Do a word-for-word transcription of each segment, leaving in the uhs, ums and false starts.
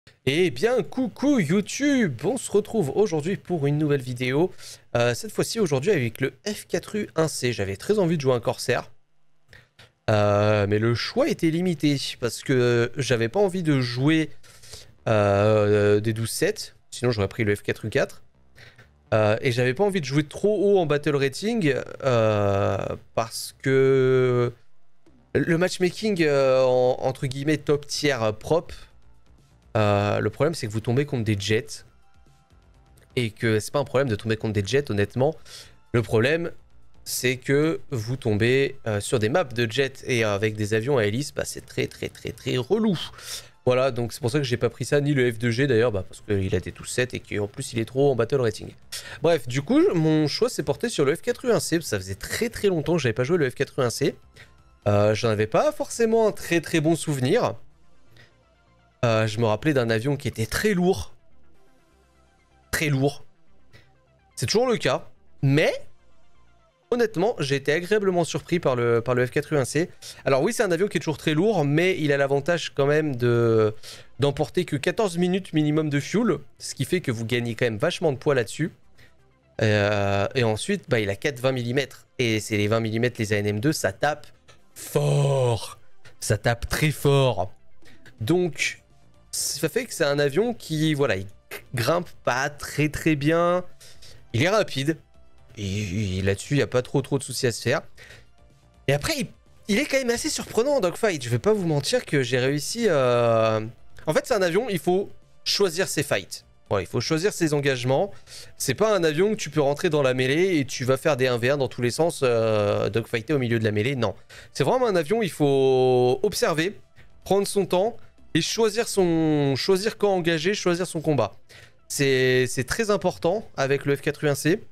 Eh bien, coucou YouTube, on se retrouve aujourd'hui pour une nouvelle vidéo. Euh, cette fois-ci, aujourd'hui, avec le F quatre U un C. J'avais très envie de jouer un Corsair, euh, mais le choix était limité parce que j'avais pas envie de jouer euh, des douze sept, sinon j'aurais pris le F quatre U quatre. Euh, et j'avais pas envie de jouer trop haut en battle rating euh, parce que le matchmaking euh, en, entre guillemets top tier propre. Euh, le problème, c'est que vous tombez contre des jets. Et que c'est pas un problème de tomber contre des jets, honnêtement. Le problème, c'est que vous tombez euh, sur des maps de jets et avec des avions à hélice, bah, c'est très très très très relou. Voilà, donc c'est pour ça que j'ai pas pris ça, ni le F deux G d'ailleurs, bah, parce qu'il a des douze sept et qu'en plus il est trop en battle rating. Bref, du coup, mon choix s'est porté sur le F quatre U un C. Ça faisait très très longtemps que j'avais pas joué le F quatre U un C. Euh, J'en avais pas forcément un très très bon souvenir. Euh, je me rappelais d'un avion qui était très lourd. Très lourd. C'est toujours le cas. Mais, honnêtement, j'ai été agréablement surpris par le, par le F quatre U un C. Alors oui, c'est un avion qui est toujours très lourd, mais il a l'avantage quand même de d'emporter que quatorze minutes minimum de fuel. Ce qui fait que vous gagnez quand même vachement de poids là-dessus. Euh, et ensuite, bah, il a quatre vingt millimètres. Et c'est les vingt millimètres, les A N M deux, ça tape fort. Ça tape très fort. Donc, ça fait que c'est un avion qui, voilà, il grimpe pas très très bien. Il est rapide. Et, et là-dessus, il n'y a pas trop trop de soucis à se faire. Et après, il, il est quand même assez surprenant en dogfight. Je vais pas vous mentir que j'ai réussi à... En fait, c'est un avion, il faut choisir ses fights. Ouais, il faut choisir ses engagements. C'est pas un avion que tu peux rentrer dans la mêlée et tu vas faire des un v un dans tous les sens, euh, dogfighter au milieu de la mêlée. Non. C'est vraiment un avion, il faut observer, prendre son temps et choisir, son... choisir quand engager, choisir son combat. C'est très important avec le F quatre U un C.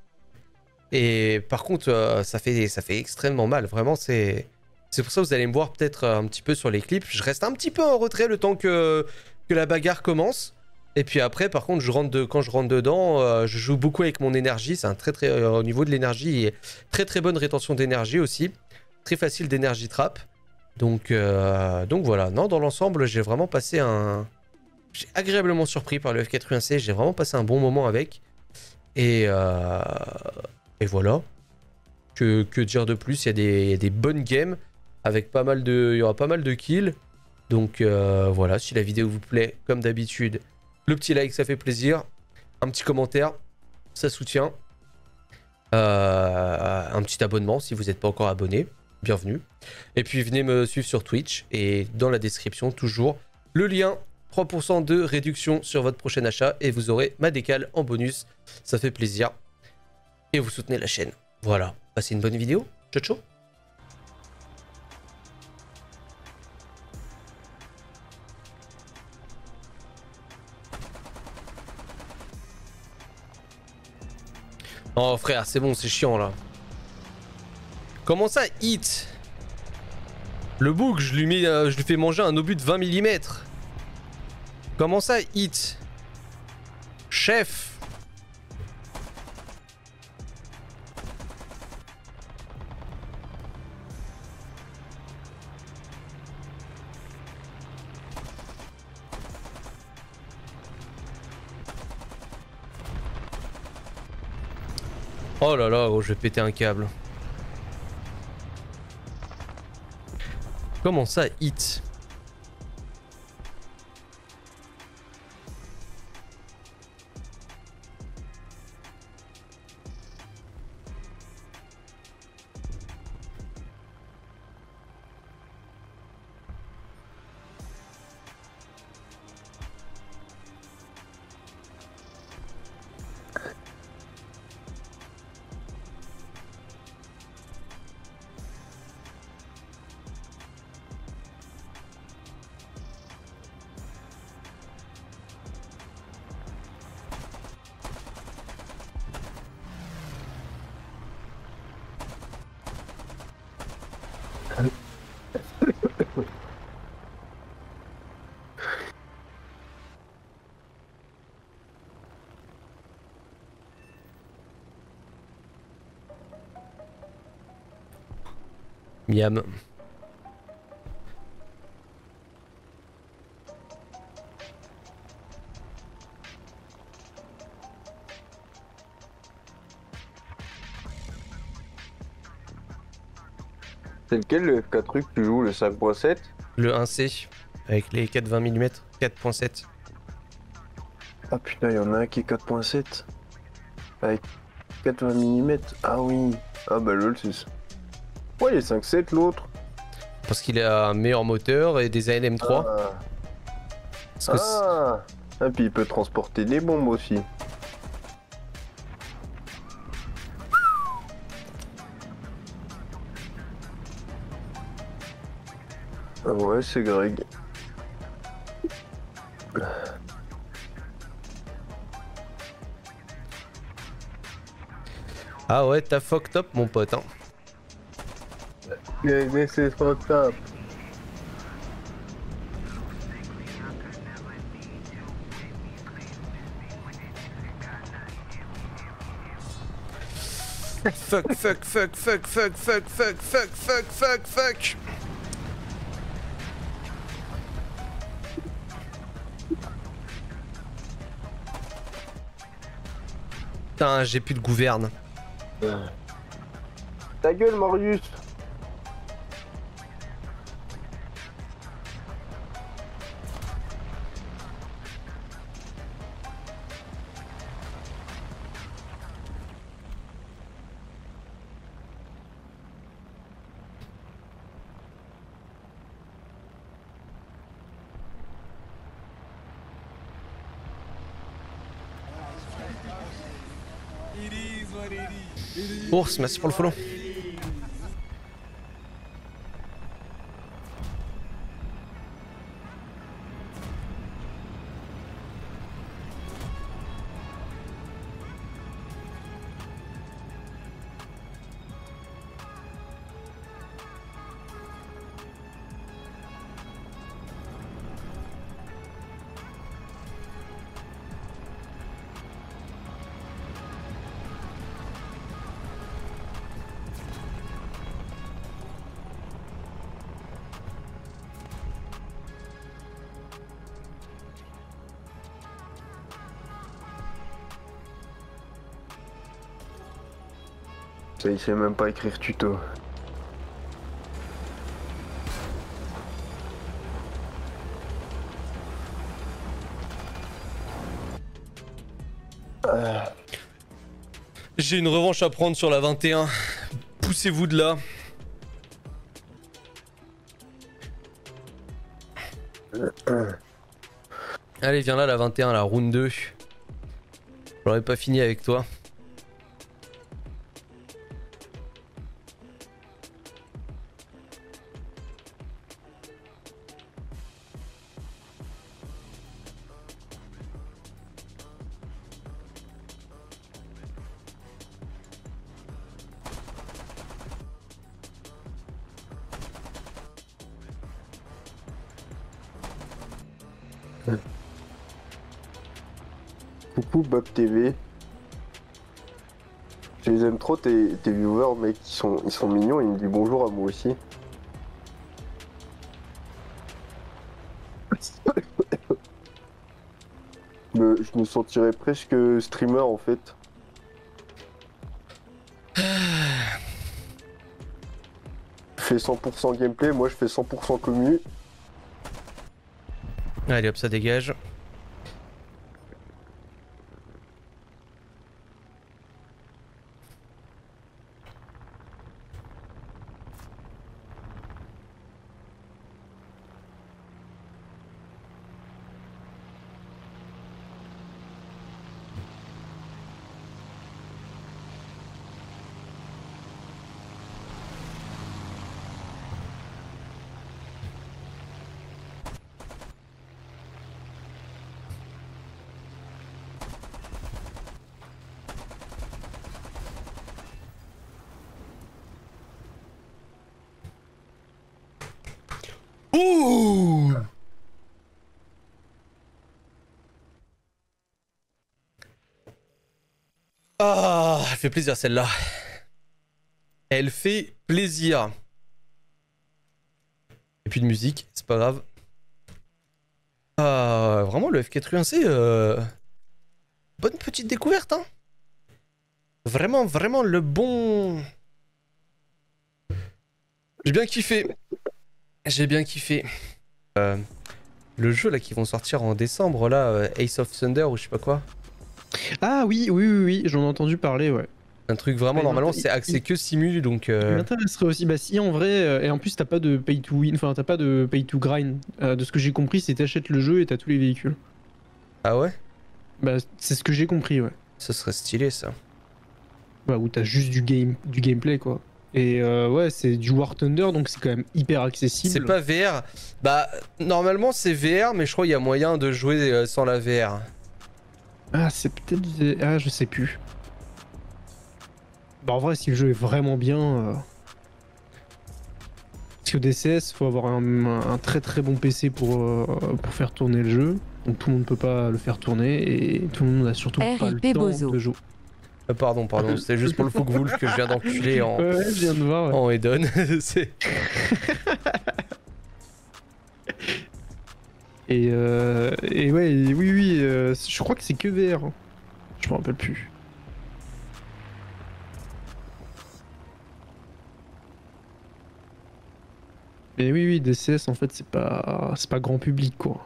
Et par contre, euh, ça, fait, ça fait extrêmement mal. Vraiment, c'est... C'est pour ça que vous allez me voir peut-être un petit peu sur les clips. Je reste un petit peu en retrait le temps que, que la bagarre commence. Et puis après, par contre, je rentre de, quand je rentre dedans, euh, je joue beaucoup avec mon énergie. C'est un très très... Euh, au niveau de l'énergie, et très très bonne rétention d'énergie aussi. Très facile d'énergie trap. Donc, euh, donc voilà. Non, dans l'ensemble, j'ai vraiment passé un... J'ai agréablement surpris par le F quatre U un C. J'ai vraiment passé un bon moment avec. Et... Euh... Et voilà. Que, que dire de plus, il y, a des, il y a des bonnes games avec pas mal de, il y aura pas mal de kills. Donc euh, voilà, si la vidéo vous plaît, comme d'habitude, le petit like, ça fait plaisir. Un petit commentaire, ça soutient. Euh, un petit abonnement si vous n'êtes pas encore abonné, bienvenue. Et puis venez me suivre sur Twitch et dans la description, toujours le lien. trois pour cent de réduction sur votre prochain achat et vous aurez ma décale en bonus. Ça fait plaisir. Et vous soutenez la chaîne. Voilà, passez une bonne vidéo. Ciao, ciao. Oh frère, c'est bon, c'est chiant là. Comment ça, hit? Le bouc, je lui, mets, euh, je lui fais manger un obus de vingt millimètres. Comment ça, hit? Chef. Oh là là, oh, je vais péter un câble. Comment ça, hit? Miam. C'est lequel le F quatre U que tu joues, le cinq point sept? Le un C avec les quatre vingt millimètres, quatre point sept. Ah putain, il y en a un qui est quatre point sept. Avec quatre-vingts millimètres. Ah oui. Ah bah lol, c'est ça. Ouais, il est cinq sept l'autre. Parce qu'il a un meilleur moteur et des A N M trois. Ah. Parce que c'est- Ah. Ah, puis il peut transporter des bombes aussi. Ah ouais, c'est Greg. Ah ouais, t'as fucked up mon pote. Hein. C'est fucked up. Fuck, fuck, fuck, fuck, fuck, fuck, fuck, fuck, fuck, fuck, fuck. Putain, j'ai plus de gouverne. Ta gueule, Marius. Ours, merci pour le follow. Ça, il sait même pas écrire tuto. Euh, J'ai une revanche à prendre sur la vingt et un. Poussez-vous de là. Allez, viens là, la vingt et un, la round deux. J'aurais pas fini avec toi. Coucou Bob T V. Je les aime trop tes, tes viewers, mec. Ils sont, ils sont mignons. Ils me disent bonjour à moi aussi. Me- je me sentirais presque streamer en fait. Je fais cent pour cent gameplay, moi je fais cent pour cent commu. Allez hop, ça dégage. Ouh! Ah, elle fait plaisir celle-là. Elle fait plaisir. Et puis de musique, c'est pas grave. Ah, vraiment le F quatre U un C, euh... bonne petite découverte, hein. Vraiment, vraiment le bon... J'ai bien kiffé. J'ai bien kiffé. Euh, le jeu là qui vont sortir en décembre là, euh, Ace of Thunder ou je sais pas quoi. Ah oui, oui, oui, oui, j'en ai entendu parler, ouais. Un truc vraiment Ouais, normalement il- c'est axé il- que simu donc. Il Euh... m'intéresserait aussi, bah si en vrai, euh, et en plus t'as pas de pay to win, enfin t'as pas de pay to grind. Euh, de ce que j'ai compris, c'est t'achètes le jeu et t'as tous les véhicules. Ah ouais? Bah c'est ce que j'ai compris, ouais. Ça serait stylé ça. Bah où t'as juste du game, du gameplay quoi. Et euh, ouais, c'est du War Thunder, donc c'est quand même hyper accessible. C'est pas V R. Bah normalement c'est V R mais je crois qu'il y a moyen de jouer euh, sans la V R. Ah c'est peut-être, ah je sais plus. Bah en vrai, si le jeu est vraiment bien. Euh... Parce que D C S, faut avoir un, un très très bon P C pour, euh, pour faire tourner le jeu. Donc tout le monde peut pas le faire tourner et tout le monde n'a surtout R pas I le P temps Bozo. de jouer. Euh, pardon, pardon, c'était juste pour le Fouque-Woulf que je viens d'enculer en, Ouais, ouais, je viens de voir. Ouais. en Eden. C'est- Et, euh, et ouais, et oui, oui, euh, je crois que c'est que V R. hein. Je me rappelle plus. Mais oui, oui, D C S en fait, c'est pas, c'est pas grand public quoi.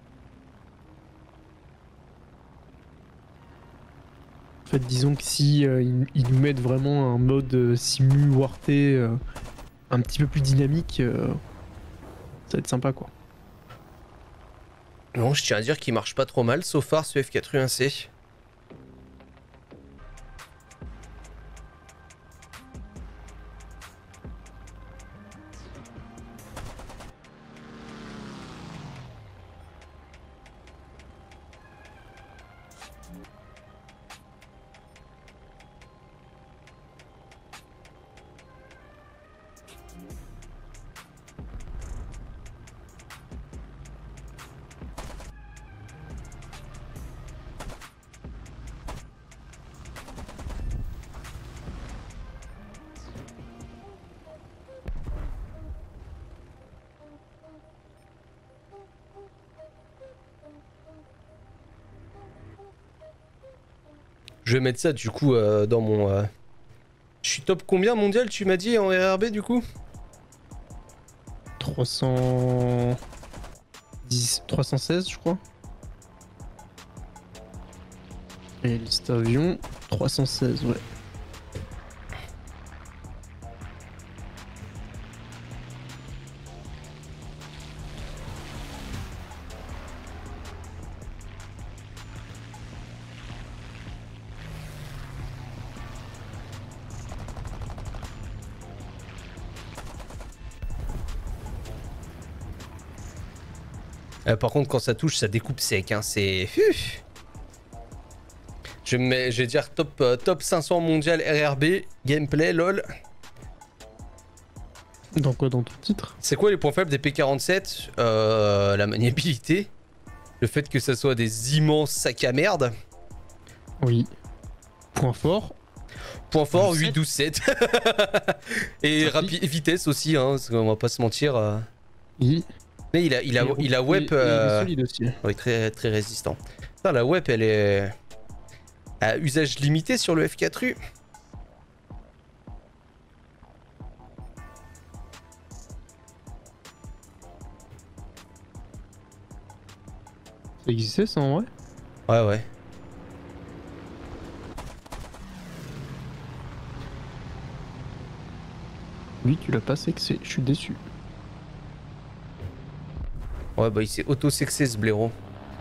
En fait, disons que si euh, ils, ils nous mettent vraiment un mode euh, simu warté euh, un petit peu plus dynamique, euh, ça va être sympa quoi. Non, je tiens à dire qu'il marche pas trop mal, so far ce F quatre-vingt-un C. Je vais mettre ça du coup euh, dans mon... euh, Je suis top combien mondial tu m'as dit en R R B du coup? trois cent dix, trois cent seize je crois. Et liste avion, trois cent seize, ouais. Euh, par contre quand ça touche ça découpe sec, hein, c'est... Uf. Je vais, me mets- je vais dire top, euh, top cinq cents mondial R R B, gameplay, lol. Dans quoi, dans ton titre? C'est quoi les points faibles des P quarante-sept? euh, La maniabilité. Le fait que ça soit des immenses sacs à merde. Oui. Point fort. Point fort, douze huit douze sept. Et Ça rapi- vitesse aussi, hein, parce qu'on va pas se mentir. euh. Oui. Mais il a, il a, Et il a et- web... et il est euh, solide aussi. Oui, très, très résistant. Putain, la web, elle est à usage limité sur le F quatre U. Ça existait ça en vrai? Ouais, ouais. Oui, tu l'as pas sexé, je suis déçu. Ouais, bah il s'est auto-sexé ce blaireau.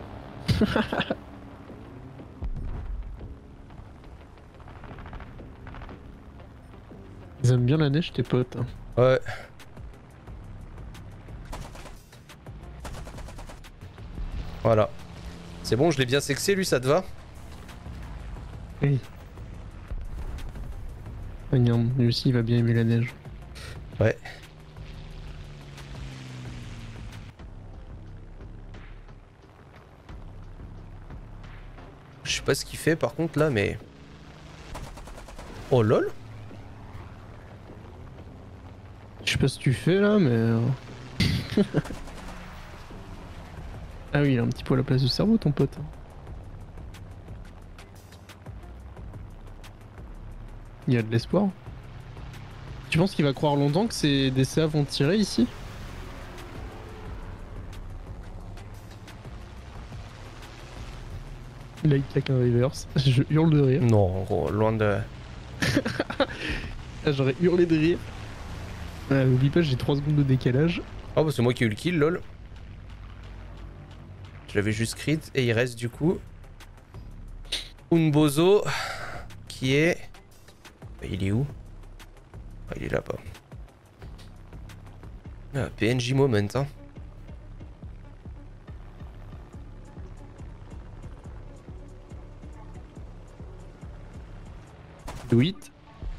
Ils aiment bien la neige tes potes. hein. Ouais. Voilà. C'est bon, je l'ai bien sexé, lui, ça te va? Oui. Regarde, lui aussi il va bien aimer la neige. Ouais. Je sais pas ce qu'il fait par contre là, mais... Oh lol. Je sais pas ce que tu fais là, mais... euh, ah oui, il a un petit peu à la place du cerveau ton pote. Il y a de l'espoir. Tu penses qu'il va croire longtemps que ces D C A vont tirer ici? Là il claque un reverse, je hurle de rire. Non, gros, loin de... Là j'aurais hurlé de rire. Euh, N'oublie pas, j'ai trois secondes de décalage. Oh bah c'est moi qui ai eu le kill, lol. Je l'avais juste crit et il reste du coup Unbozo qui est... Bah, il est où? Ah, il est là-bas. Ah, P N J moment hein. Do it.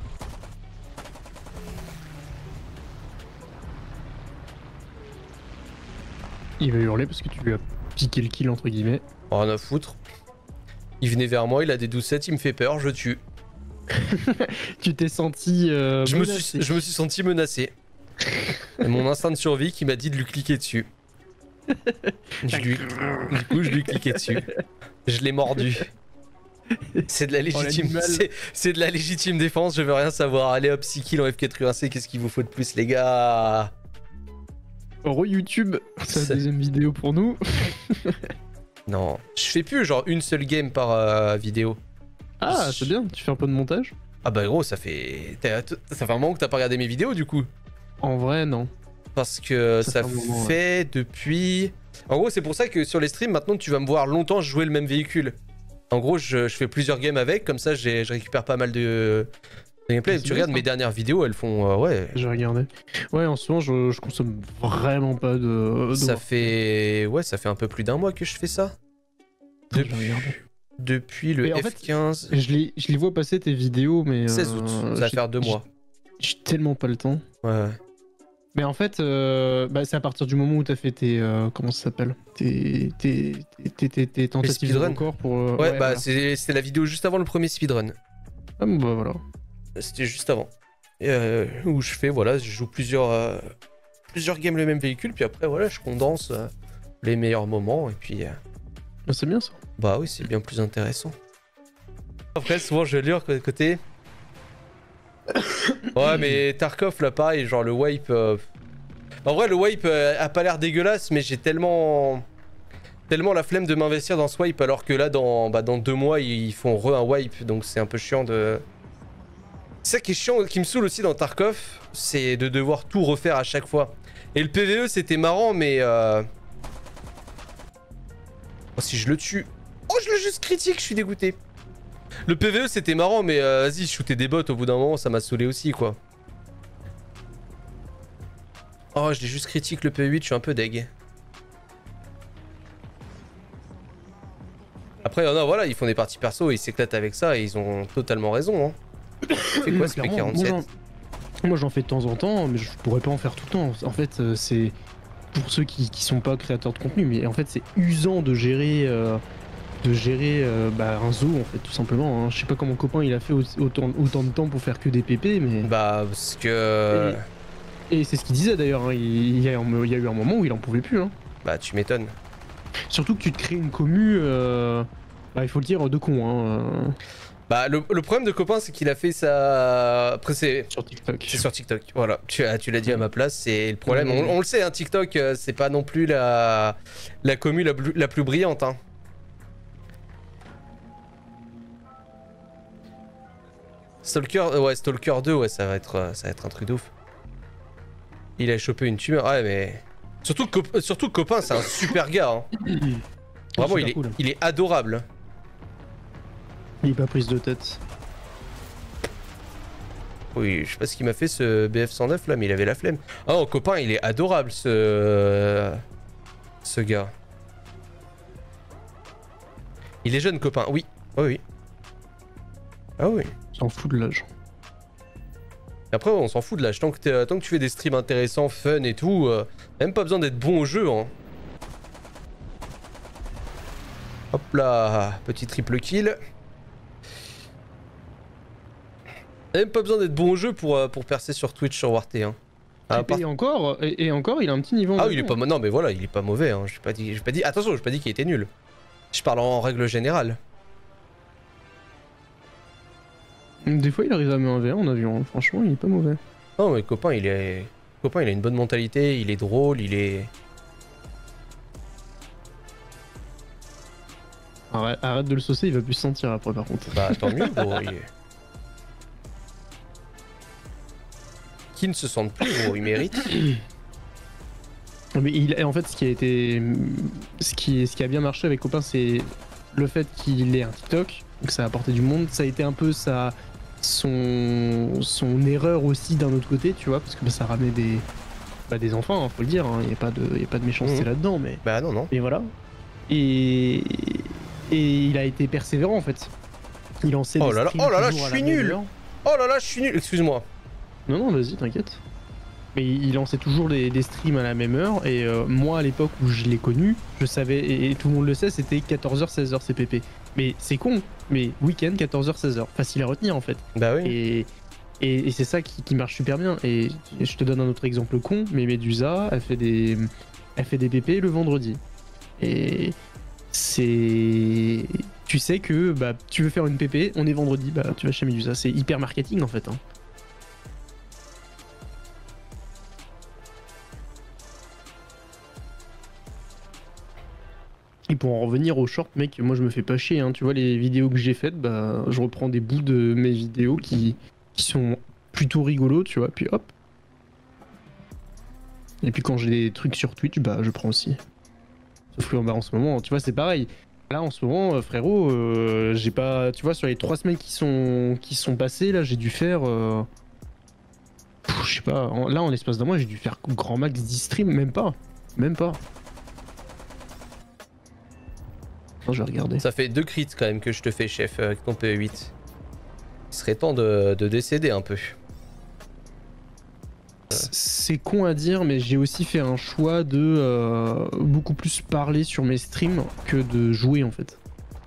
Il va hurler parce que tu lui as piqué le kill entre guillemets. Oh, rien à foutre. Il venait vers moi, il a des douze sept, il me fait peur, je tue. Tu t'es senti euh, je, me menacé. suis, je me suis senti menacé. Et mon instinct de survie qui m'a dit de lui cliquer dessus. Je lui, du coup, je lui cliquais dessus. Je l'ai mordu. C'est de la légitime, Oh, c'est, c'est de la légitime défense, je veux rien savoir. Allez hop, six kills en F quatre-vingt-un C, qu'est-ce qu'il vous faut de plus les gars? Re YouTube, c'est la deuxième vidéo pour nous. Non, je fais plus genre une seule game par euh, vidéo. Ah, c'est bien, tu fais un peu de montage? Ah bah gros, ça fait... t'as- ça fait un moment que t'as pas regardé mes vidéos du coup. En vrai, non. Parce que ça, Ça ça fait un moment, fait depuis... En gros, c'est pour ça que sur les streams, maintenant, tu vas me voir longtemps jouer le même véhicule. En gros, je, je fais plusieurs games avec, comme ça, j'ai- je récupère pas mal de, de gameplay. C'est Tu bien, regardes ça. mes dernières vidéos, elles font... euh, ouais... J'ai regardé. Ouais, en ce moment, je, je consomme vraiment pas de. de Ça War. fait... Ouais, ça fait un peu plus d'un mois que je fais ça. Je vais Depuis, regarder. depuis le Mais en F quinze... Je les, je les vois passer tes vidéos, mais. seize euh, août, ça va j'ai- faire deux mois. J'ai tellement pas le temps. Ouais, ouais. Mais en fait, euh, bah, c'est à partir du moment où t'as fait tes. euh, comment ça s'appelle Tes, tes, tes, tes, tes tentatives de speedruns. record pour. euh, Ouais, bah voilà. c'est- c'était la vidéo juste avant le premier speedrun. Ah, bon, bah voilà. C'était juste avant. Et, euh, où je fais, voilà, je joue plusieurs, euh, plusieurs games le même véhicule, puis après, voilà, je condense euh, les meilleurs moments, et puis... euh, Bah, c'est bien ça. bah oui, c'est bien plus intéressant. Après, souvent, je lure de côté. Ouais, mais Tarkov, là, pareil, genre le wipe... euh, En vrai, le wipe euh, a pas l'air dégueulasse, mais j'ai tellement... Tellement la flemme de m'investir dans ce wipe, alors que là, dans, bah, dans deux mois, ils font re un wipe, donc c'est un peu chiant de... C'est ça qui est chiant, qui me saoule aussi dans Tarkov, c'est de devoir tout refaire à chaque fois. Et le P V E, c'était marrant, mais... Euh... Oh, si je le tue... Oh, je l'ai juste critique, je suis dégoûté. Le P V E, c'était marrant, mais euh, vas-y, shooter des bots, au bout d'un moment, ça m'a saoulé aussi, quoi. Oh, je l'ai juste critique le P huit, je suis un peu deg. Après, non, voilà, ils font des parties perso, ils s'éclatent avec ça, et ils ont totalement raison, hein. C'est quoi ce P Clairement, quarante-sept? moi, j'en- Moi j'en fais de temps en temps, mais je pourrais pas en faire tout le temps. En fait, euh, c'est pour ceux qui, qui sont pas créateurs de contenu, mais en fait c'est usant de gérer, euh, de gérer euh, bah, un zoo en fait tout simplement. Hein. Je sais pas comment mon copain il a fait au- autant, autant de temps pour faire que des P P, mais Bah, parce que... et c'est ce qu'il disait d'ailleurs. Hein. Il, il y a, il y a eu un moment où il en pouvait plus. Hein. Bah, tu m'étonnes. Surtout que tu te crées une commu, euh, bah, il faut le dire, de con. Hein, euh, Bah, le, le problème de copain, c'est qu'il a fait ça... Après, c'est... sur TikTok. C'est sur TikTok, voilà. Tu, as- tu l'as dit à ma place, c'est le problème. Mhm. On, on le sait, hein, TikTok, euh, c'est pas non plus la, la commu la, plus- la plus brillante. Hein. Stalker, euh, ouais, Stalker deux, ouais, ça va être, euh, ça va être un truc de ouf. Il a chopé une tumeur, ouais, mais... Surtout, que Cop- euh, surtout que copain, c'est un super gars. Hein. Vraiment, super il est, cool. il est adorable. Il est pas prise de tête. Oui, je sais pas ce qu'il m'a fait ce B F cent neuf là, mais il avait la flemme. Ah non, copain, il est adorable ce. Ce gars. Il est jeune, copain, oui. Oui, oui. Ah oui. S'en fout de l'âge. Et après, on s'en fout de l'âge. Tant, que t'es- tant que tu fais des streams intéressants, fun et tout, euh, même pas besoin d'être bon au jeu. Hein. Hop là, petit triple kill. Même pas besoin d'être bon au jeu pour, euh, pour percer sur Twitch, sur Warte. Hein. À part- Et encore, et, et encore, il a un petit niveau. Ah en oui, il est pas jeu. non mais voilà, il est pas mauvais. Hein. J'ai pas dit, j'ai pas dit. Attention, j'ai pas dit qu'il était nul. Je parle en règle générale. Des fois, il arrive à mettre un V un en avion. Franchement, il est pas mauvais. Non, mais copain, il est. Copain, il a une bonne mentalité, il est drôle, il est. Arrête, arrête de le saucer, il va plus se sentir après par contre. Bah, tant mieux, gros. Il est... Qui ne se sente plus, gros, il mérite. Mais il, en fait, ce qui a été, ce qui, ce qui a bien marché avec Copain, c'est le fait qu'il ait un TikTok, donc ça a apporté du monde. Ça a été un peu sa, son, son erreur aussi d'un autre côté, tu vois, parce que bah, ça ramenait des, bah, des enfants, hein, faut le dire. Il hein, n'y a pas de, y a pas de méchanceté Mmh. là-dedans, mais. Bah non, non. Et voilà. Et, et il a été persévérant en fait. Il lançait Oh des là là, streams oh là là, toujours je à la suis même nul. heure. Oh là là, je suis nul, excuse-moi. Non, non, vas-y, t'inquiète. Mais il lançait toujours des, des streams à la même heure. Et euh, moi, à l'époque où je l'ai connu, je savais, et, et tout le monde le sait, c'était quatorze heures, seize heures C P P. Mais c'est con, mais week-end, quatorze heures, seize heures. Facile à retenir en fait. Bah oui. Et, et, et c'est ça qui, qui marche super bien. Et je te donne un autre exemple con, mais Medusa, elle fait des, elle fait des P P le vendredi. Et c'est... Tu sais que bah, tu veux faire une P P, on est vendredi, bah tu vas chez Medusa. C'est hyper marketing en fait. Hein. Et pour en revenir au short, mec, moi je me fais pas chier. Hein. Tu vois, les vidéos que j'ai faites, bah, je reprends des bouts de mes vidéos qui, qui sont plutôt rigolos, tu vois, puis hop. Et puis quand j'ai des trucs sur Twitch, bah je prends aussi. Sauf que bah, en ce moment, tu vois, c'est pareil. Là en ce moment, euh, frérot, euh, j'ai pas. Tu vois, sur les trois semaines qui sont, qui sont passées, là, j'ai dû faire. Euh... pff, je sais pas, en- là en l'espace d'un mois, j'ai dû faire grand max dix streams, même pas. Même pas. Attends, je vais regarder. Ça fait deux crits quand même que je te fais, chef, avec ton P E huit. Il serait temps de, de décéder un peu. C'est con à dire, mais j'ai aussi fait un choix de euh, beaucoup plus parler sur mes streams que de jouer en fait.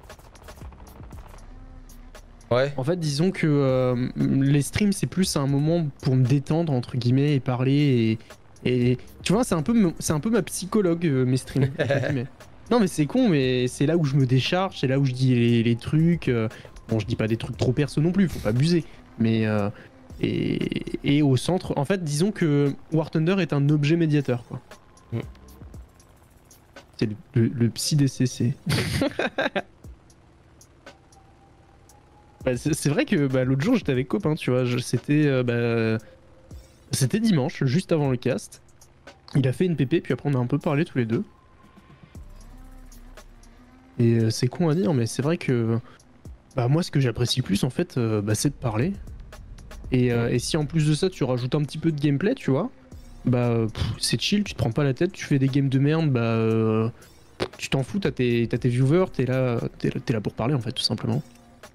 Ouais. En fait, disons que euh, les streams, c'est plus un moment pour me détendre, entre guillemets, et parler. Et, et tu vois, c'est un, peu mon- c'est un peu ma psychologue, euh, mes streams. entre guillemets. Non, mais c'est con, mais c'est là où je me décharge, c'est là où je dis les, les trucs. euh, Bon, je dis pas des trucs trop perso non plus, faut pas abuser. Mais. euh, et, et au centre, en fait, disons que War Thunder est un objet médiateur, quoi. Mm. C'est le, le, le psy D C C. Bah, c'est c'est vrai que bah, l'autre jour j'étais avec copain, tu vois, je- c'était euh, bah, c'était dimanche, juste avant le cast. Il a fait une P P, puis après on a un peu parlé tous les deux. Et euh, c'est con à dire, mais c'est vrai que bah, moi ce que j'apprécie le plus en fait, euh, bah, c'est de parler. Et, euh, et si en plus de ça tu rajoutes un petit peu de gameplay, tu vois, bah pff, c'est chill, tu te prends pas la tête, tu fais des games de merde, bah euh, tu t'en fous, t'as tes, t'as tes viewers, t'es là, t'es là, t'es là pour parler en fait, tout simplement.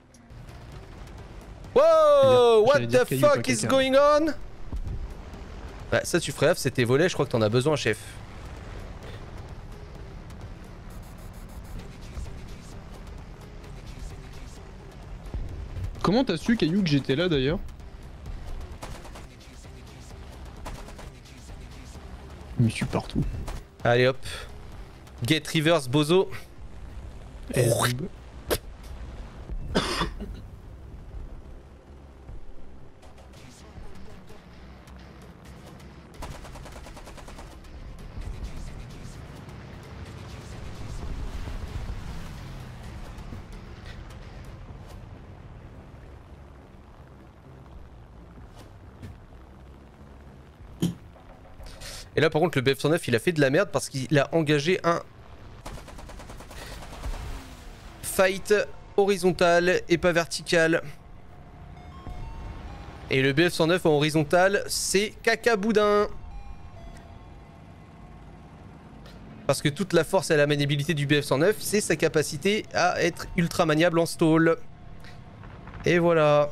Wow, what J'allais dire the caillou, pas fuck is caca. going on? Bah ça tu ferais gaffe, c'était volé, je crois que t'en as besoin, chef. Comment t'as su, Caillou, que j'étais là d'ailleurs? Je me suis partout. Allez hop. Get reverse bozo. Eh, Et là par contre le B F cent neuf il a fait de la merde parce qu'il a engagé un fight horizontal et pas vertical. Et le B F cent neuf en horizontal c'est caca boudin. Parce que toute la force et la maniabilité du B F cent neuf c'est sa capacité à être ultra maniable en stall. Et voilà.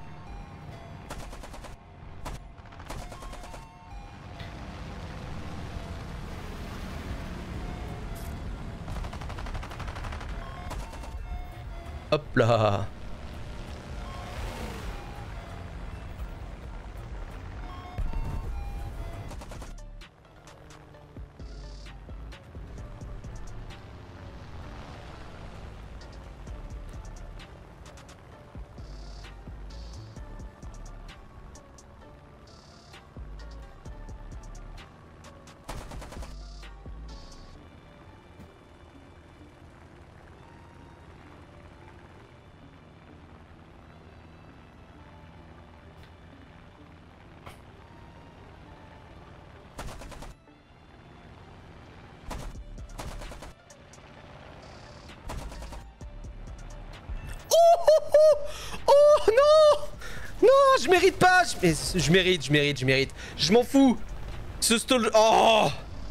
Hop là. je mérite pas. Je, mais je mérite, je mérite, je mérite. Je m'en fous. Ce stall... Oh.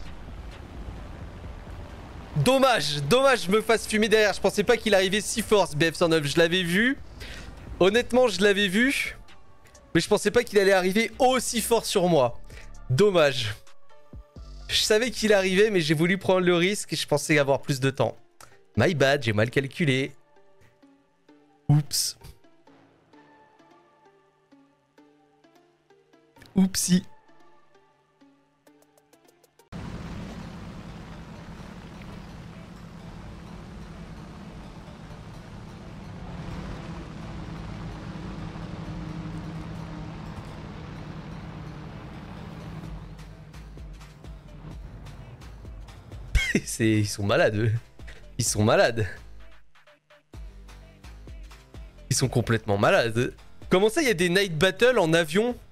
Dommage, dommage je me fasse fumer derrière. Je pensais pas qu'il arrivait si fort ce B F cent neuf. Je l'avais vu. Honnêtement, je l'avais vu. Mais je pensais pas qu'il allait arriver aussi fort sur moi. Dommage. Je savais qu'il arrivait, mais j'ai voulu prendre le risque et je pensais avoir plus de temps. My bad, j'ai mal calculé. Oups. Oupsie. Ils sont malades, eux. Ils sont malades. Ils sont complètement malades. Comment ça, il y a des night battles en avion